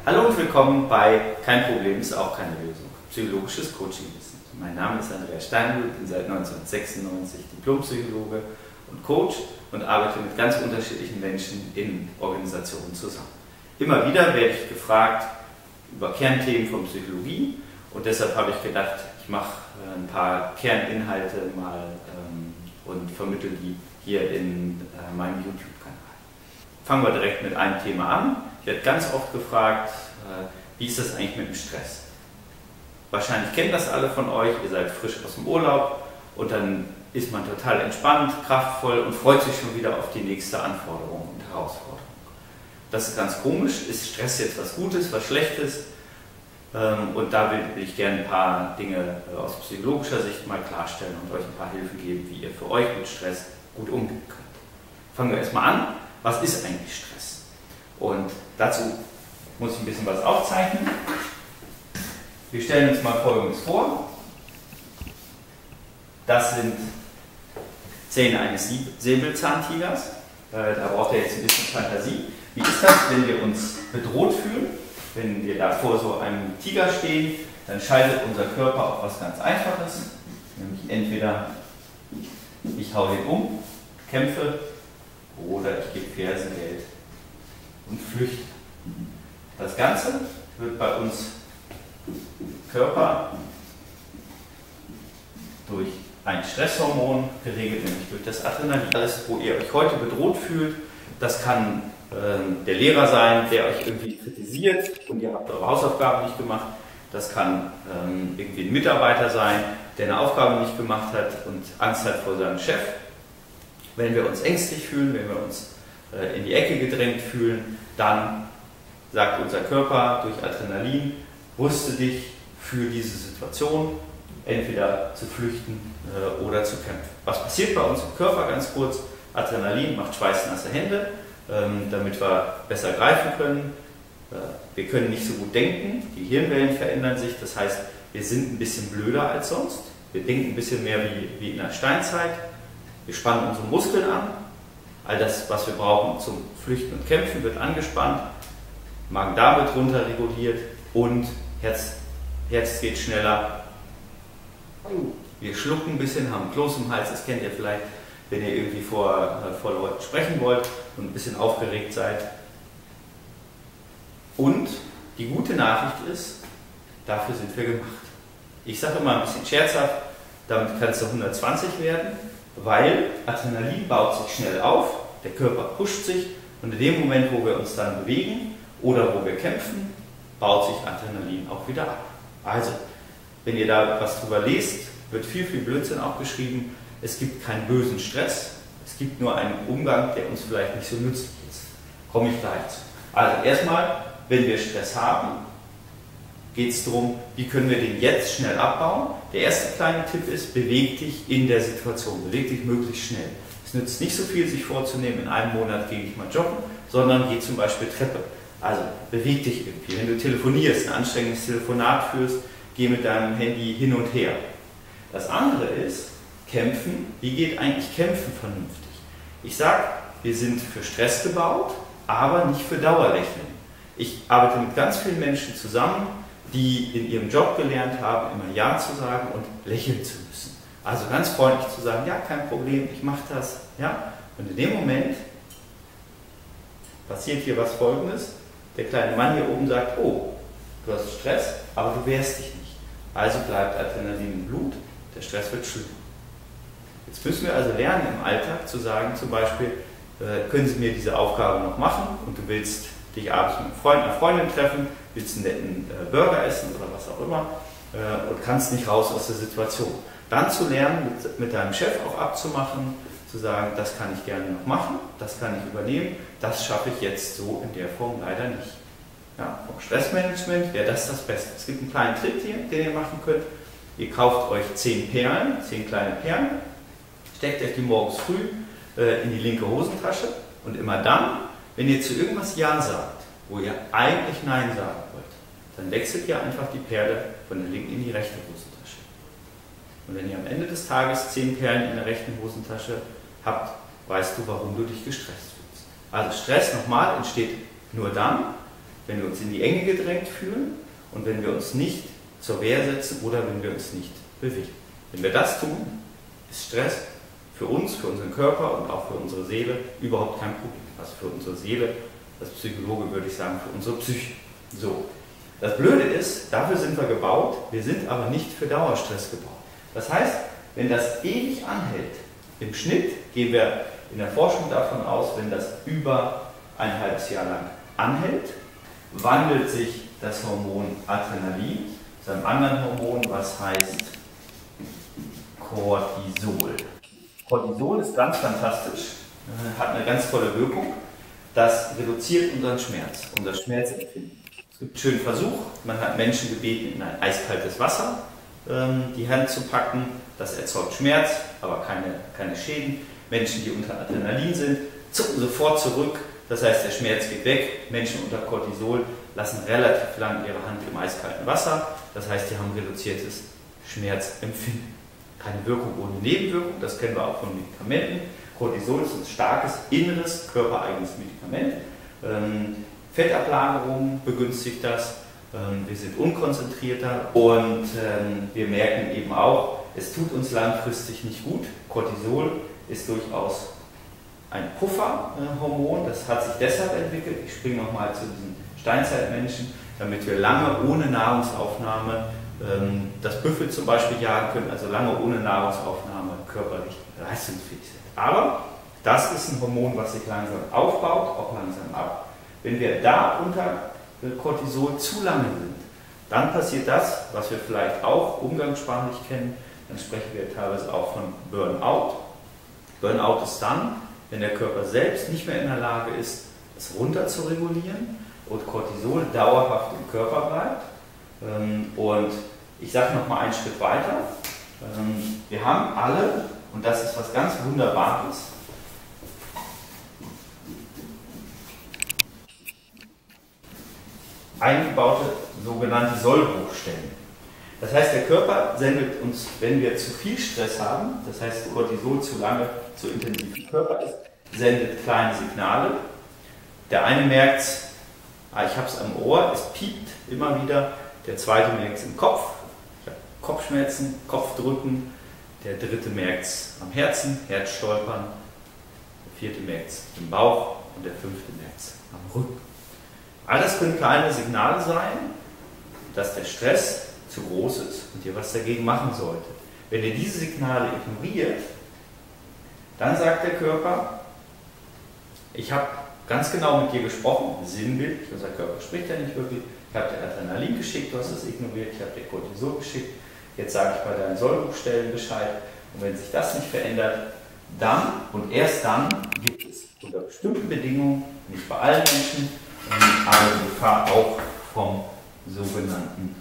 Hallo und willkommen bei Kein Problem ist auch keine Lösung. Psychologisches Coachingwissen. Mein Name ist Andreas Steinhut, bin seit 1996 Diplompsychologe und Coach und arbeite mit ganz unterschiedlichen Menschen in Organisationen zusammen. Immer wieder werde ich gefragt über Kernthemen von Psychologie und deshalb habe ich gedacht, ich mache ein paar Kerninhalte mal und vermittle die hier in meinem YouTube-Kanal. Fangen wir direkt mit einem Thema an. Ich werde ganz oft gefragt, wie ist das eigentlich mit dem Stress? Wahrscheinlich kennen das alle von euch, ihr seid frisch aus dem Urlaub und dann ist man total entspannt, kraftvoll und freut sich schon wieder auf die nächste Anforderung und Herausforderung. Das ist ganz komisch. Ist Stress jetzt was Gutes, was Schlechtes? Und da will ich gerne ein paar Dinge aus psychologischer Sicht mal klarstellen und euch ein paar Hilfen geben, wie ihr für euch mit Stress gut umgehen könnt. Fangen wir erstmal an. Was ist eigentlich Stress? Und dazu muss ich ein bisschen was aufzeichnen. Wir stellen uns mal Folgendes vor. Das sind Zähne eines Säbelzahntigers. Da braucht ihr jetzt ein bisschen Fantasie. Wie ist das, wenn wir uns bedroht fühlen? Wenn wir da vor so einem Tiger stehen, dann schaltet unser Körper auf was ganz Einfaches. Nämlich entweder ich hau den um, kämpfe, oder ich gebe Fersengeld und flüchte. Das Ganze wird bei uns Körper durch ein Stresshormon geregelt, nämlich durch das Adrenalin. Alles, wo ihr euch heute bedroht fühlt, das kann der Lehrer sein, der euch irgendwie kritisiert und ihr habt eure Hausaufgaben nicht gemacht. Das kann irgendwie ein Mitarbeiter sein, der eine Aufgabe nicht gemacht hat und Angst hat vor seinem Chef. Wenn wir uns ängstlich fühlen, wenn wir uns in die Ecke gedrängt fühlen, dann sagt unser Körper durch Adrenalin, rüste dich für diese Situation, entweder zu flüchten oder zu kämpfen. Was passiert bei uns im Körper ganz kurz? Adrenalin macht schweißnasse Hände, damit wir besser greifen können. Wir können nicht so gut denken, die Hirnwellen verändern sich, das heißt, wir sind ein bisschen blöder als sonst. Wir denken ein bisschen mehr wie in der Steinzeit. Wir spannen unsere Muskeln an. All das, was wir brauchen zum Flüchten und Kämpfen, wird angespannt. Magen-Darm wird runterreguliert und Herz geht schneller. Wir schlucken ein bisschen, haben Kloß im Hals, das kennt ihr vielleicht, wenn ihr irgendwie vor Leuten sprechen wollt und ein bisschen aufgeregt seid. Und die gute Nachricht ist, dafür sind wir gemacht. Ich sage immer ein bisschen scherzhaft, damit kannst du 120 werden, weil Adrenalin baut sich schnell auf, der Körper pusht sich und in dem Moment, wo wir uns dann bewegen oder wo wir kämpfen, baut sich Adrenalin auch wieder ab. Also, wenn ihr da was drüber lest, wird viel Blödsinn auch geschrieben. Es gibt keinen bösen Stress, es gibt nur einen Umgang, der uns vielleicht nicht so nützlich ist. Komme ich gleich zu. Also erstmal, wenn wir Stress haben, geht es darum, wie können wir den jetzt schnell abbauen. Der erste kleine Tipp ist, beweg dich in der Situation, beweg dich möglichst schnell. Es nützt nicht so viel, sich vorzunehmen, in einem Monat gehe ich mal joggen, sondern geh zum Beispiel Treppe. Also beweg dich irgendwie. Wenn du telefonierst, ein anstrengendes Telefonat führst, geh mit deinem Handy hin und her. Das andere ist, Kämpfen. Wie geht eigentlich Kämpfen vernünftig? Ich sage, wir sind für Stress gebaut, aber nicht für Dauerlächeln. Ich arbeite mit ganz vielen Menschen zusammen, die in ihrem Job gelernt haben, immer Ja zu sagen und lächeln zu müssen. Also ganz freundlich zu sagen, ja, kein Problem, ich mache das. Ja? Und in dem Moment passiert hier was Folgendes. Der kleine Mann hier oben sagt, oh, du hast Stress, aber du wehrst dich nicht. Also bleibt Adrenalin im Blut, der Stress wird schlimmer. Jetzt müssen wir also lernen im Alltag zu sagen, zum Beispiel, können Sie mir diese Aufgabe noch machen und du willst dich abends mit einem Freund, einer Freundin treffen, willst einen netten Burger essen oder was auch immer und kannst nicht raus aus der Situation. Dann zu lernen, mit deinem Chef auch abzumachen, zu sagen, das kann ich gerne noch machen, das kann ich übernehmen, das schaffe ich jetzt so in der Form leider nicht. Ja, vom Stressmanagement wäre das Beste. Es gibt einen kleinen Trick hier, den ihr machen könnt. Ihr kauft euch 10 Perlen, 10 kleine Perlen, steckt euch die morgens früh in die linke Hosentasche und immer dann, wenn ihr zu irgendwas Ja sagt, wo ihr eigentlich Nein sagen wollt, dann wechselt ihr einfach die Perle von der linken in die rechte Hosentasche. Und wenn ihr am Ende des Tages 10 Perlen in der rechten Hosentasche habt, weißt du, warum du dich gestresst fühlst. Also Stress nochmal entsteht nur dann, wenn wir uns in die Enge gedrängt fühlen und wenn wir uns nicht zur Wehr setzen oder wenn wir uns nicht bewegen. Wenn wir das tun, ist Stress für uns, für unseren Körper und auch für unsere Seele überhaupt kein Problem. Also für unsere Seele, als Psychologe würde ich sagen, für unsere Psyche. So. Das Blöde ist, dafür sind wir gebaut, wir sind aber nicht für Dauerstress gebaut. Das heißt, wenn das ewig anhält, im Schnitt gehen wir in der Forschung davon aus, wenn das über ein halbes Jahr lang anhält, wandelt sich das Hormon Adrenalin zu einem anderen Hormon, was heißt Cortisol. Cortisol ist ganz fantastisch, hat eine ganz tolle Wirkung. Das reduziert unseren Schmerz, unser Schmerzempfinden. Es gibt einen schönen Versuch, man hat Menschen gebeten, in ein eiskaltes Wasser die Hand zu packen. Das erzeugt Schmerz, aber keine Schäden. Menschen, die unter Adrenalin sind, zucken sofort zurück. Das heißt, der Schmerz geht weg. Menschen unter Cortisol lassen relativ lang ihre Hand im eiskalten Wasser. Das heißt, die haben reduziertes Schmerzempfinden. Keine Wirkung ohne Nebenwirkung, das kennen wir auch von Medikamenten. Cortisol ist ein starkes, inneres, körpereigenes Medikament. Fettablagerung begünstigt das. Wir sind unkonzentrierter und wir merken eben auch, es tut uns langfristig nicht gut. Cortisol ist durchaus ein Pufferhormon, das hat sich deshalb entwickelt. Ich springe nochmal zu diesen Steinzeitmenschen, damit wir lange ohne Nahrungsaufnahme das Büffel zum Beispiel jagen können, also lange ohne Nahrungsaufnahme körperlich leistungsfähig sind. Aber das ist ein Hormon, was sich langsam aufbaut, auch langsam ab. Wenn wir da unter Cortisol zu lange sind, dann passiert das, was wir vielleicht auch umgangssprachlich kennen, dann sprechen wir teilweise auch von Burnout. Burnout ist dann, wenn der Körper selbst nicht mehr in der Lage ist, es runter zu regulieren und Cortisol dauerhaft im Körper bleibt. Und ich sage noch mal einen Schritt weiter. Wir haben alle, und das ist was ganz Wunderbares, eingebaute sogenannte Sollbruchstellen. Das heißt, der Körper sendet uns, wenn wir zu viel Stress haben, das heißt Cortisol zu lange, zu intensiv im Körper ist, sendet kleine Signale. Der eine merkt es, ich habe es am Ohr, es piept immer wieder. Der zweite merkt es im Kopf, ich habe Kopfschmerzen, Kopfdrücken. Der dritte merkt es am Herzen, Herzstolpern. Der vierte merkt es im Bauch und der fünfte merkt es am Rücken. Alles können kleine Signale sein, dass der Stress zu groß ist und ihr was dagegen machen solltet. Wenn ihr diese Signale ignoriert, dann sagt der Körper, ich habe ganz genau mit dir gesprochen, sinnbildlich, unser Körper spricht ja nicht wirklich, ich habe dir Adrenalin geschickt, du hast es ignoriert, ich habe dir Cortisol geschickt, jetzt sage ich bei deinen Sollbruchstellen Bescheid und wenn sich das nicht verändert, dann und erst dann gibt es unter bestimmten Bedingungen, nicht bei allen Menschen, aber die Gefahr auch vom sogenannten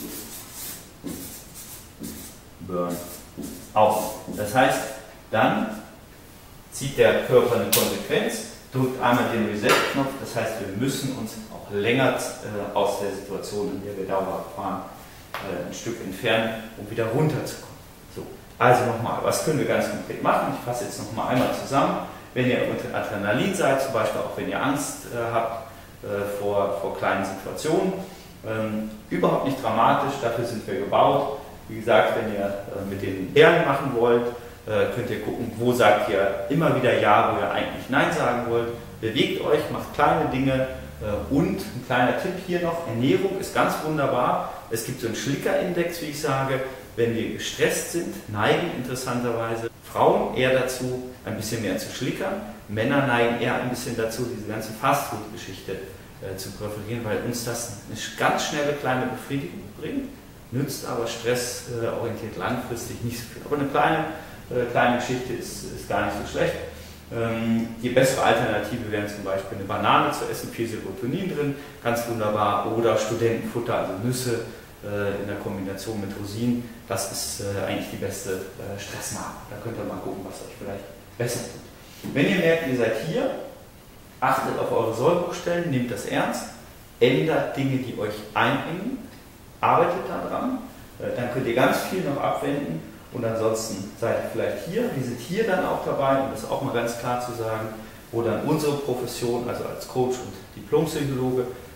Burnout. Das heißt, dann zieht der Körper eine Konsequenz, drückt einmal den Reset-Knopf, das heißt, wir müssen uns auch länger aus der Situation, in der wir dauerhaft fahren, ein Stück entfernen, um wieder runterzukommen. So, also nochmal, was können wir ganz konkret machen? Ich fasse jetzt nochmal einmal zusammen. Wenn ihr unter Adrenalin seid, zum Beispiel auch wenn ihr Angst habt vor kleinen Situationen, überhaupt nicht dramatisch, dafür sind wir gebaut. Wie gesagt, wenn ihr mit den Perlen machen wollt, könnt ihr gucken, wo sagt ihr immer wieder Ja, wo ihr eigentlich Nein sagen wollt. Bewegt euch, macht kleine Dinge und ein kleiner Tipp hier noch, Ernährung ist ganz wunderbar. Es gibt so einen Schlicker-Index, wie ich sage. Wenn wir gestresst sind, neigen interessanterweise Frauen eher dazu, ein bisschen mehr zu schlickern. Männer neigen eher ein bisschen dazu, diese ganze Fastfood-Geschichte zu präferieren, weil uns das eine ganz schnelle kleine Befriedigung bringt, nützt aber stressorientiert langfristig nicht so viel. Aber eine kleine Geschichte ist gar nicht so schlecht. Die bessere Alternative wäre zum Beispiel eine Banane zu essen, viel Serotonin drin, ganz wunderbar, oder Studentenfutter, also Nüsse in der Kombination mit Rosinen, das ist eigentlich die beste Stressnahrung. Da könnt ihr mal gucken, was euch vielleicht besser tut. Wenn ihr merkt, ihr seid hier, achtet auf eure Sollbruchstellen, nehmt das ernst, ändert Dinge, die euch einengen, arbeitet daran, dann könnt ihr ganz viel noch abwenden und ansonsten seid ihr vielleicht hier. Wir sind hier dann auch dabei, um das auch mal ganz klar zu sagen, wo dann unsere Profession, also als Coach und Diplompsychologe,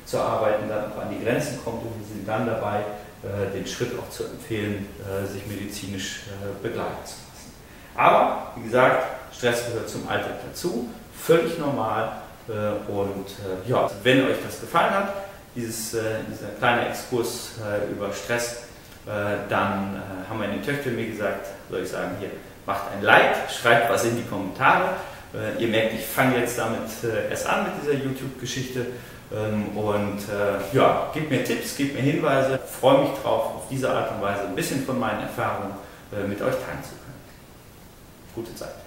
zu arbeiten, dann auch an die Grenzen kommt und wir sind dann dabei, den Schritt auch zu empfehlen, sich medizinisch begleiten zu lassen. Aber, wie gesagt, Stress gehört zum Alltag dazu, völlig normal und ja, wenn euch das gefallen hat, dieser kleine Exkurs über Stress, dann haben meine Töchter mir gesagt, soll ich sagen, hier, macht ein Like, schreibt was in die Kommentare. Ihr merkt, ich fange jetzt damit erst an mit dieser YouTube-Geschichte und ja, gebt mir Tipps, gebt mir Hinweise, freue mich drauf, auf diese Art und Weise ein bisschen von meinen Erfahrungen mit euch teilen zu können. Gute Zeit.